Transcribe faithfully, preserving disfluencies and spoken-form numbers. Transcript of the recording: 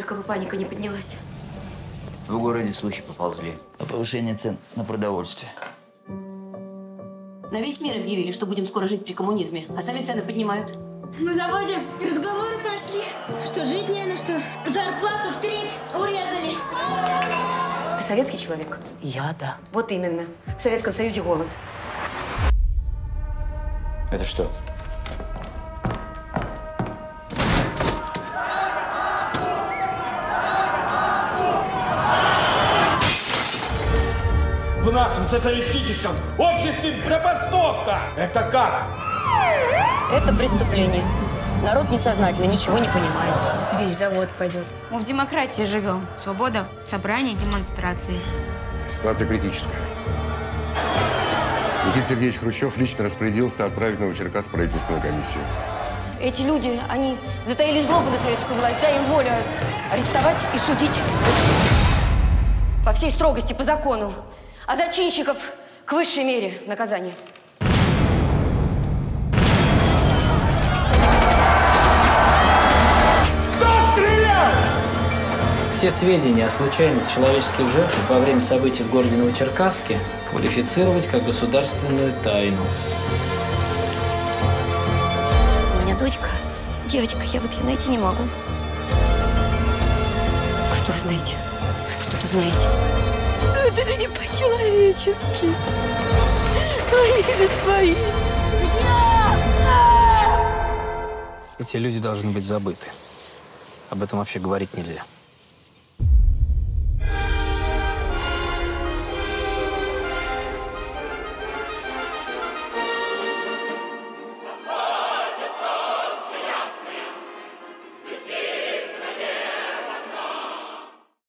только бы паника не поднялась. В городе слухи поползли о повышении цен на продовольствие. На весь мир объявили, что будем скоро жить при коммунизме, а сами цены поднимают. На заводе разговоры пошли, что жить не на что. Зарплату в треть урезали. Ты советский человек? Я, да. Вот именно. В Советском Союзе голод. Это что? В нашем социалистическом обществе забастовка! Это как? Это преступление. Народ несознательно ничего не понимает. Весь завод пойдет. Мы в демократии живем. Свобода, собрания, демонстрации. Ситуация критическая. Никита Сергеевич Хрущев лично распорядился отправить в Новочеркасск правительственную комиссию. Эти люди, они затаили злобу на советскую власть. Дай им волю арестовать и судить. По всей строгости, по закону. А зачинщиков к высшей мере наказания. Кто стрелял? Все сведения о случайных человеческих жертвах во время событий в городе Новочеркасске квалифицировать как государственную тайну. У меня дочка, девочка, я вот ее найти не могу. Что вы знаете? Что-то знаете? Это же не по-человечески. Они же свои. Эти люди должны быть забыты. Об этом вообще говорить нельзя.